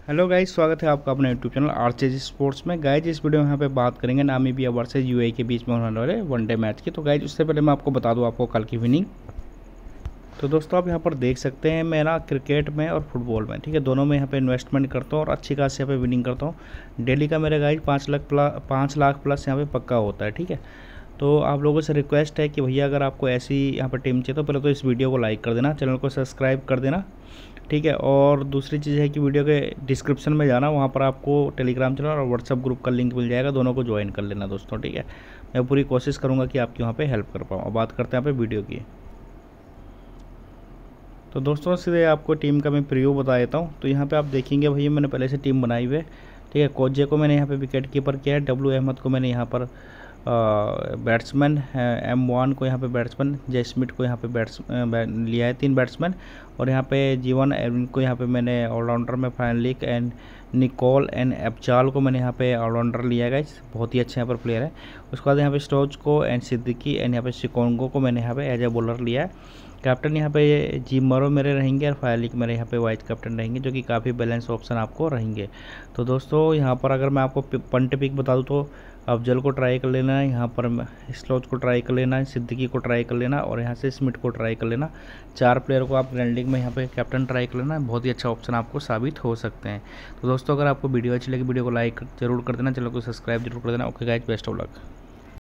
Hello guys, स्वागत है आपका अपने यूट्यूब चैनल आरचेज स्पोर्ट्स में। गाइस इस वीडियो में यहाँ पे बात करेंगे नामीबिया वर्सेस यूएई के बीच में होने वाले वनडे मैच की। तो गाइस उससे पहले मैं आपको बता दूँ आपको कल की विनिंग। तो दोस्तों आप यहाँ पर देख सकते हैं, मैं ना क्रिकेट में और फुटबॉल में, ठीक है, दोनों में यहाँ पे इन्वेस्टमेंट करता हूँ और अच्छी खासी यहाँ पे विनिंग करता हूँ। डेली का मेरे गाइस 5 लाख प्लस यहाँ पे पक्का होता है, ठीक है। तो आप लोगों से रिक्वेस्ट है कि भैया अगर आपको ऐसी यहाँ पर टीम चाहिए तो पहले तो इस वीडियो को लाइक कर देना, चैनल को सब्सक्राइब कर देना, ठीक है। और दूसरी चीज़ है कि वीडियो के डिस्क्रिप्शन में जाना, वहाँ पर आपको टेलीग्राम चैनल और व्हाट्सअप ग्रुप का लिंक मिल जाएगा, दोनों को ज्वाइन कर लेना दोस्तों, ठीक है। मैं पूरी कोशिश करूँगा कि आपकी वहाँ पे हेल्प कर पाऊँ। अब बात करते हैं यहाँ पे वीडियो की। तो दोस्तों सीधे आपको टीम का मैं प्रीव्यू बता देता हूँ। तो यहाँ पे आप देखेंगे भैया मैंने पहले से टीम बनाई हुई है, ठीक है। कोजे को मैंने यहाँ पे विकेट कीपर किया है, डब्ल्यू अहमद को मैंने यहाँ पर बैट्समैन, M1 को यहाँ पे बैट्समैन, जय स्मिथ को यहाँ पे लिया है 3 बैट्समैन, और यहाँ पे जीवन एरविन को यहाँ पे मैंने ऑलराउंडर में फाइनली, एंड निकोल एंड एबचाल को मैंने यहाँ पे ऑलराउंडर लिया है, बहुत ही अच्छे यहाँ पर प्लेयर है। उसके बाद यहाँ पे स्टोच को एंड सिद्दीकी एंड यहाँ पे सिकोंगो को मैंने यहाँ पे एज ए बॉलर लिया है। कैप्टन यहाँ पे जी मरो मेरे रहेंगे और फायलिक मेरे यहाँ पे वाइस कैप्टन रहेंगे, जो कि काफ़ी बैलेंस ऑप्शन आपको रहेंगे। तो दोस्तों यहाँ पर अगर मैं आपको पंट पिक बता दूँ तो अफजल को ट्राई कर लेना है, यहाँ पर स्लोच को ट्राई कर लेना है, सिद्दीकी को ट्राई कर लेना, और यहाँ से स्मिथ को ट्राई कर लेना। 4 प्लेयर को आप ग्रैंडिंग में यहाँ पे कैप्टन ट्राई कर लेना, बहुत ही अच्छा ऑप्शन आपको साबित हो सकते हैं। तो दोस्तों अगर आपको वीडियो अच्छी लगी वीडियो को लाइक जरूर कर देना, चैनल को सब्सक्राइब जरूर कर देना। Okay guys, best of luck.